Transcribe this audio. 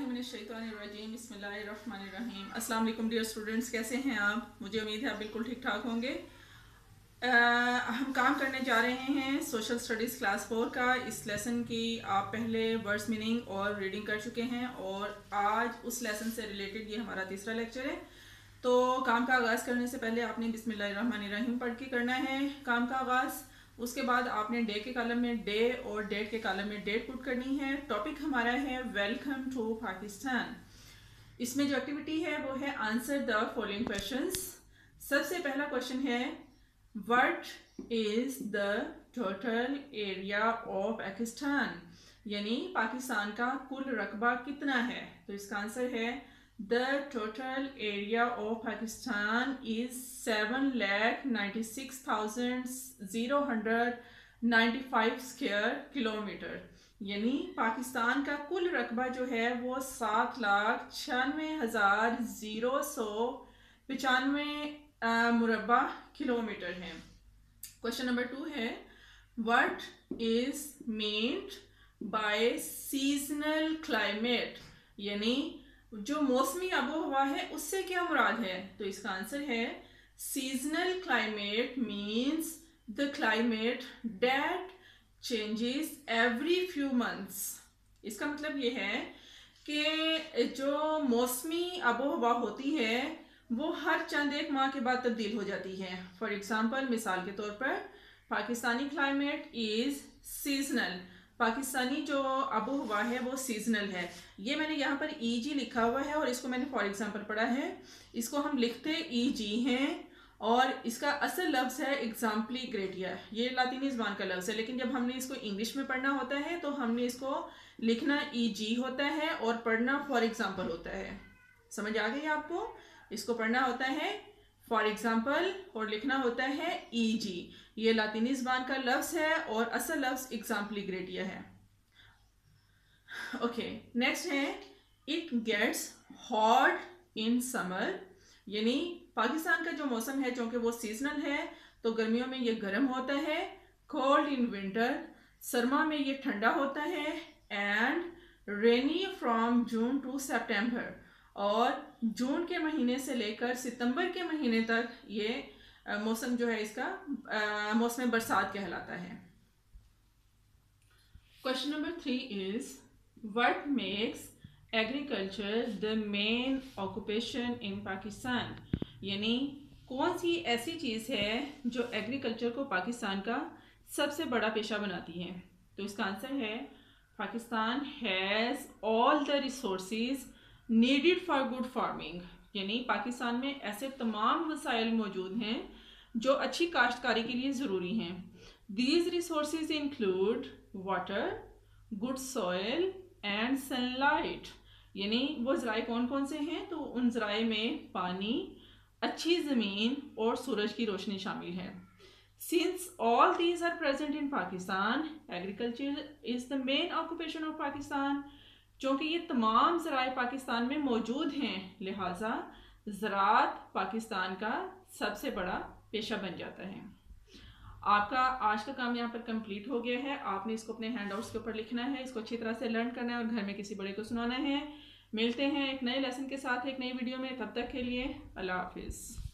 बिस्मिल्लाहिर्रहमानिर्रहीम बिस्मिल्लाहिर्रहमानिर्रहीम। अस्सलाम वालेकुम डियर स्टूडेंट्स, कैसे हैं आप? मुझे उम्मीद है आप बिल्कुल ठीक ठाक होंगे। हम काम करने जा रहे हैं सोशल स्टडीज़ क्लास 4 का। इस लेसन की आप पहले वर्ड्स मीनिंग और रीडिंग कर चुके हैं और आज उस लेसन से रिलेटेड ये हमारा तीसरा लेक्चर है। तो काम का आगाज़ करने से पहले आपने बिस्मिल्लाहिर्रहमानिर्रहीम पढ़ के करना है काम का आगाज़। उसके बाद आपने डे के कॉलम में डे और डेट के कॉलम में डेट पुट करनी है। टॉपिक हमारा है वेलकम टू पाकिस्तान। इसमें जो एक्टिविटी है वो है आंसर द फॉलोइंग क्वेश्चंस। सबसे पहला क्वेश्चन है what is the total area of Pakistan, यानी पाकिस्तान का कुल रकबा कितना है। तो इसका आंसर है The total area of Pakistan is 7,96,095 square kilometre, यानी पाकिस्तान का कुल रकबा जो है वो 7,96,095 मुरब्बा किलोमीटर है। क्वेश्चन नंबर 2 है what is meant by seasonal climate, यानी जो मौसमी आबो हवा है उससे क्या मुराद है। तो इसका आंसर है seasonal climate means the climate that changes every few months. इसका मतलब ये है कि जो मौसमी आबो हवा होती है वो हर चंद एक माह के बाद तब्दील हो जाती है। फॉर एग्जाम्पल, मिसाल के तौर पर Pakistani climate is seasonal, Pakistani जो आबो हवा है वो सीजनल है। ये मैंने यहाँ पर ईजी लिखा हुआ है और इसको मैंने फॉर एग्जांपल पढ़ा है। इसको हम लिखते ईजी हैं और इसका असल लफ्ज़ है एग्जाम्पली ग्रेडिया। ये लातीनी ज़बान का लफ्ज़ है, लेकिन जब हमने इसको इंग्लिश में पढ़ना होता है तो हमने इसको लिखना ईजी होता है और पढ़ना फॉर एग्जाम्पल होता है। समझ आ गई आपको? इसको पढ़ना होता है फॉर एग्जाम्पल और लिखना होता है ईजी। ये लातीनी ज़बान का लफ्ज़ है और असल लफ्ज़ एग्जाम्पली ग्रेडिया है। ओके, नेक्स्ट है it gets hot in summer, यानी पाकिस्तान का जो मौसम है चूँकि वो सीजनल है तो गर्मियों में ये गर्म होता है। कोल्ड इन विंटर, सरमा में ये ठंडा होता है। And rainy from June to September, और जून के महीने से लेकर सितंबर के महीने तक ये मौसम जो है इसका मौसम बरसात कहलाता है। Question number 3 is what makes agriculture the main occupation in Pakistan, यानी कौन सी ऐसी चीज़ है जो एग्रीकल्चर को पाकिस्तान का सबसे बड़ा पेशा बनाती है। तो इसका आंसर है Pakistan has all the resources needed for good farming, यानी पाकिस्तान में ऐसे तमाम वसाइल मौजूद हैं जो अच्छी काश्तकारी के लिए ज़रूरी हैं। These resources include water, good soil and sunlight, यानी वो ज़राए कौन कौन से हैं। तो उन ज़राए में पानी, अच्छी ज़मीन और सूरज की रोशनी शामिल है। Since all these are present in Pakistan, agriculture is the main occupation of Pakistan. चूँकि ये तमाम ज़राए पाकिस्तान में मौजूद हैं, लिहाजा ज़राअत पाकिस्तान का सबसे बड़ा पेशा बन जाता है। आपका आज का काम यहाँ पर कंप्लीट हो गया है। आपने इसको अपने हैंडआउट्स के ऊपर लिखना है, इसको अच्छी तरह से लर्न करना है और घर में किसी बड़े को सुनाना है। मिलते हैं एक नए लेसन के साथ एक नई वीडियो में, तब तक के लिए अल्लाह हाफिज़।